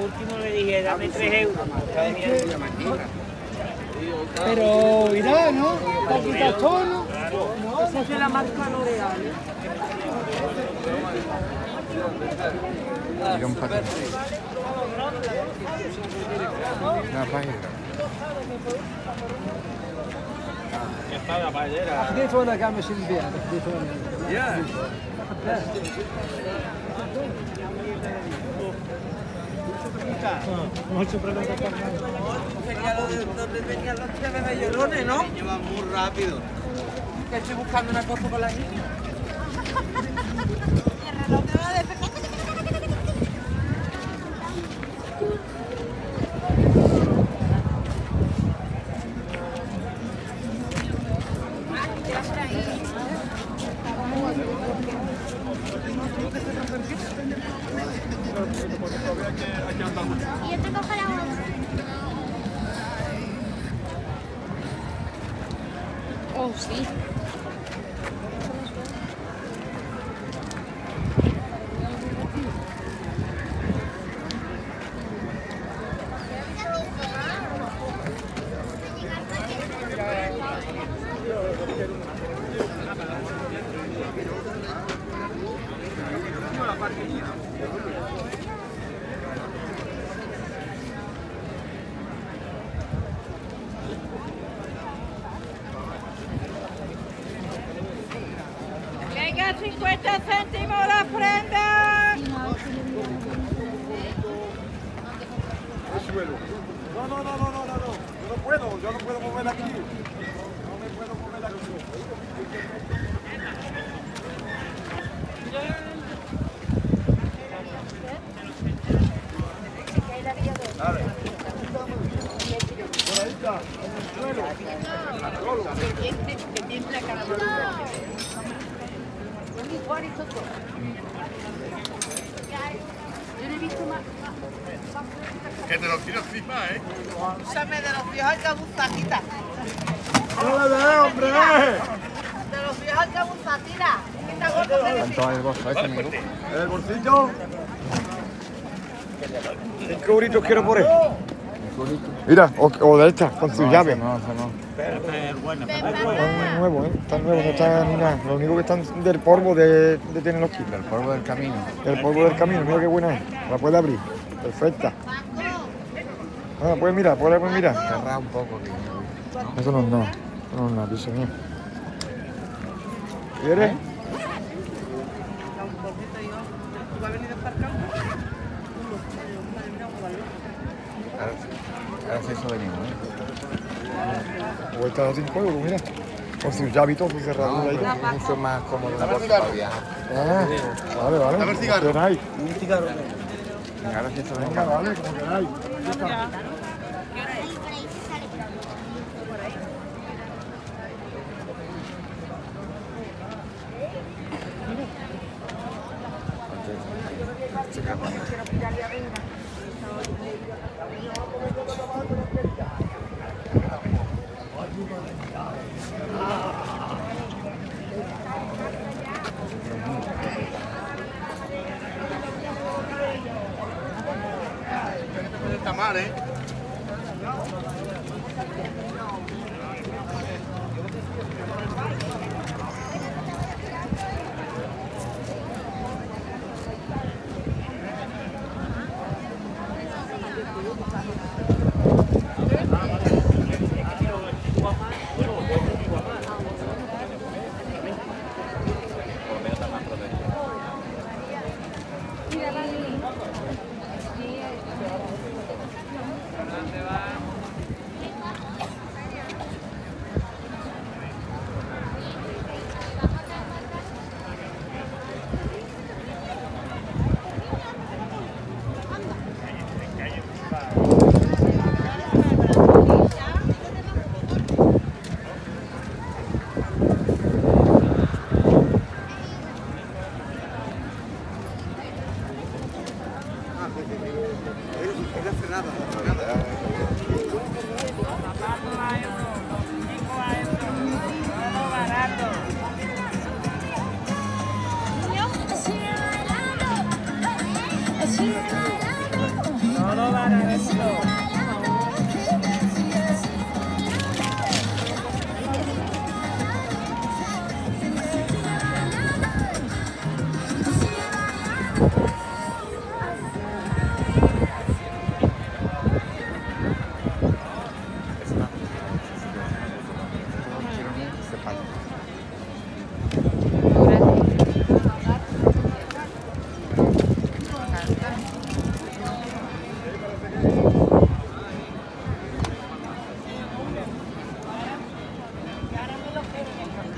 último le dije, dame 3 euros. Pero mira, ¿no? ¿Te has quitado todo, no? Esa es de la marca L'Oreal. Mira un patrón. Una paella. La paellera. خديت وانا كاع ماشي نبيع خديت وانا. يا Sería lo de donde venían los tres bebellones, ¿no? Lleva muy rápido. Que estoy buscando una cosa con la niña. Y yo te cojo la bola. Oh, sí. Venga, 50 céntimos la prenda. No, no, no, no, no, no, no. Yo no puedo mover aquí. No me puedo mover aquí. Dale. Por ahí está, en el suelo. Que tiene la cara Yo no he visto más. Que te lo quiero encima, ¿eh? Úsame de los viejos alcabuzatita. ¡No le dé, hombre! De los viejos alcabuzatita. ¿Cuánto hay el bolso ese, amigo? ¿El bolsillo? 5 euritos quiero por él. Mira, o de esta, con su llave. No, no. Están nuevos, ¿eh? Están nuevos, no están ni nada. Lo único que están del polvo de tener los kilos. El polvo del camino. El polvo del camino, mira qué buena es. La puede abrir. Perfecta. Ah, pues mira, pues mira. Cerrado un poco. Que... Eso no es nada. Eso no es nada, piso mío. ¿Quieres? Ahora sí eso venimos, ¿eh? O está a 5 euros, mira. Con sus llavitos y cerraduras ahí. Es mucho más cómodo un bolso para viajar. Ah, vale, vale. Dame el cigarro. Como queráis. Un cigarro. Venga, ahora sí eso Venga, venimos. vale, como queráis. Está mal, ¿eh?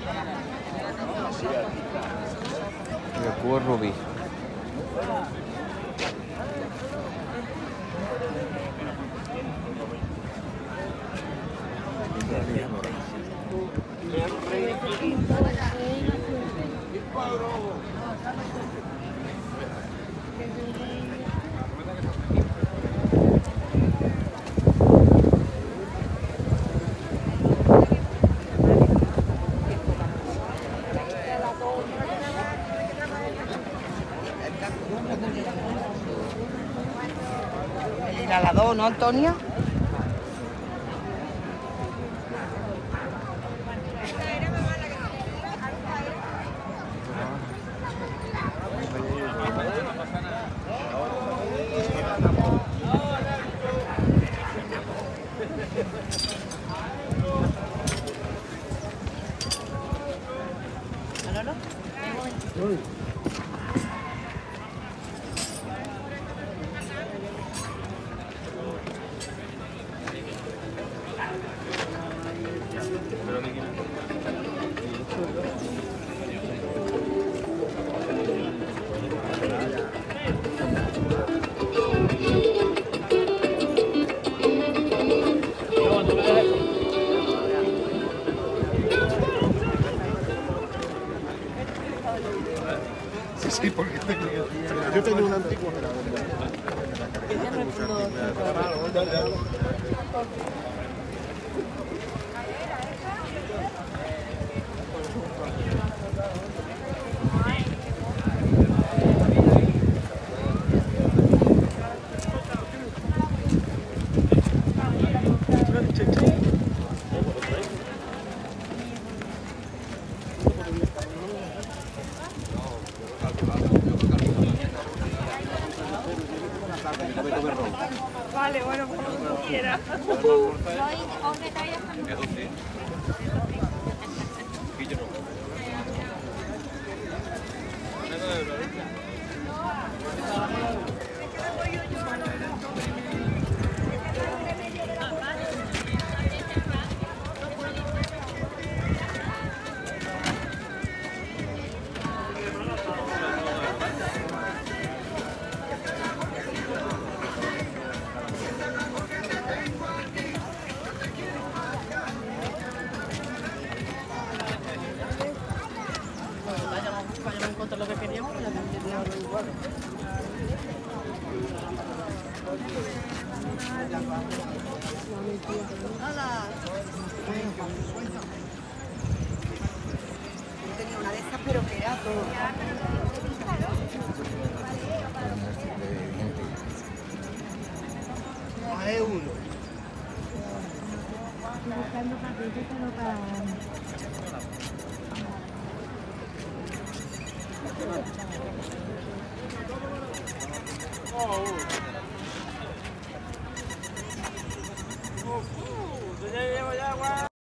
Y el cubo rubí. El inhalador, ¿no, Antonio? Sí, porque yo tengo un antiguo. Vale, bueno, como tú quieras. Soy hombre todavía. Vayamos a encontrar lo que queríamos, ya tendríamos igual. Tenía una de esas, pero que era todo. Buscando paquetes, pero para...